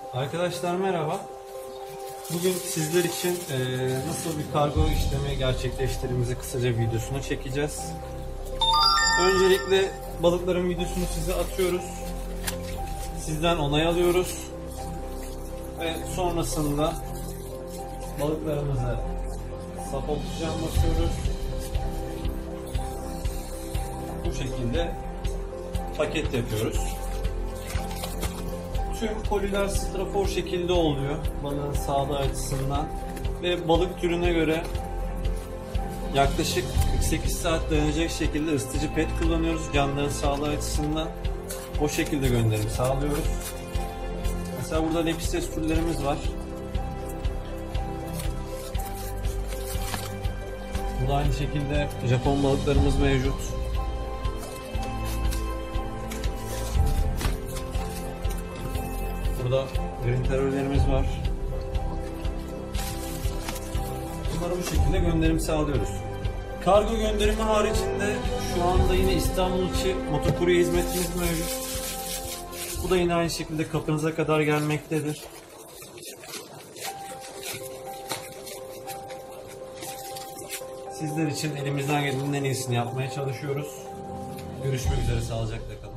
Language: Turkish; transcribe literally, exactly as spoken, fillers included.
Arkadaşlar merhaba. Bugün sizler için e, nasıl bir kargo işlemi gerçekleştirdiğimizi kısaca videosunu çekeceğiz. Öncelikle balıkların videosunu size atıyoruz. Sizden onay alıyoruz. Ve sonrasında balıklarımızı sap oksijen basıyoruz. Bu şekilde paket yapıyoruz. Tüm koliler strafor şekilde oluyor balığın sağlığı açısından ve balık türüne göre yaklaşık kırk sekiz saat dayanacak şekilde ısıtıcı pet kullanıyoruz canlıların sağlığı açısından. O şekilde gönderim sağlıyoruz. Mesela burada lepistes türlerimiz var. Burada aynı şekilde Japon balıklarımız mevcut. Burada green terörlerimiz var. Bunları bu şekilde gönderim sağlıyoruz. Kargo gönderimi haricinde şu anda yine İstanbul içi motokurye hizmetimiz mevcut. Bu da yine aynı şekilde kapınıza kadar gelmektedir. Sizler için elimizden gelenin en iyisini yapmaya çalışıyoruz. Görüşmek üzere, sağlıcakla kalın.